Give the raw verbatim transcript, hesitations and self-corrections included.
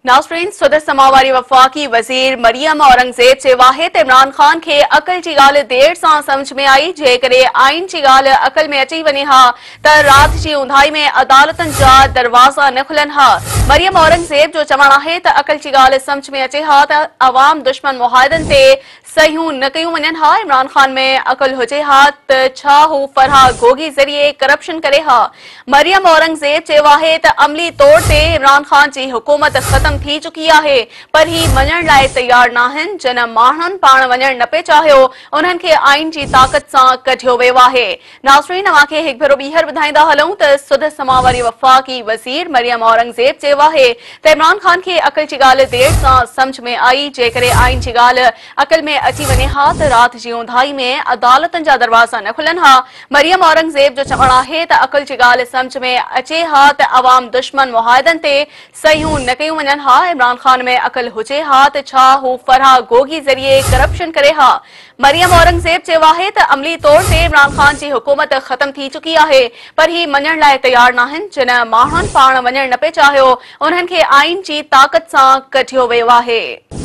नाज़रीन, सदर समावारी वफ़ाक़ी वज़ीर मरियम औरंगज़ेब चयो आहे त इमरान ख़ान खे अक़ल जी ॻाल्हि देर सां सम्झ में आई। जेकॾहिं आइन जी ॻाल्हि अक़ल में अची वञे हा त राति जी ऊंधाई में अदालतनि जा दरवाज़ा न खुलनि हा। मरियम औरंगज़ेब जो चवणु आहे त अक़ल जी ॻाल्हि सम्झ में अचे हा त अवाम दुश्मन मुआहिदनि ते सहियूं न कयूं वञनि हा। इमरान ख़ान में अक़ल हुजे हा त छा हू फरहा गोगी ज़रिए करप्शन करे हा। मरियम औरंगज़ेब चयो आहे त अमली तौर ते इमरान ख़ान जी हुकूमत ख़त्म थी चुकी आहे, पर ही मञण लाइ तैयार नाहिनि। जिन माण्हुनि पाण वञण न पिए चाहियो, उन्हनि खे आइन जी ताक़त सां कढियो वियो आहे। नाज़रीन, अव्हांखे हिकु भेरो ॿीहर ॿुधाईंदा हलूं त सदर समावारी वफ़ाक़ी वज़ीर मरियम औरंगज़ेब चयो आहे त इमरान ख़ान खे अक़ल जी ॻाल्हि देर सां सम्झ में आई। जेकॾहिं आइन जी ॻाल्हि अक़ल में अची वञे हा त राति जी ऊंधाई में अदालतनि जा दरवाज़ा न खुलनि हा। मरियम औरंगज़ेब जो चवणु आहे त अक़ल जी ॻाल्हि सम्झ में अचे हा त अवाम दुश्मन मुआहिदनि ते सहियूं न कयूं वञनि हा। इमरान ख़ान में अक़ल हुजे हा त छा हू फरहा गोगी ज़रिए करप्शन करे हा। मरियम औरंगज़ेब चयो आहे त अमली तौर ते इमरान ख़ान जी हुकूमत ख़त्म थी चुकी आहे, पर ही मञण लाइ तैयार नाहिनि। जिन माण्हुनि पाण वञण न पिए चाहियो, उन्हनि खे आइन जी ताक़त सां कढियो वियो आहे।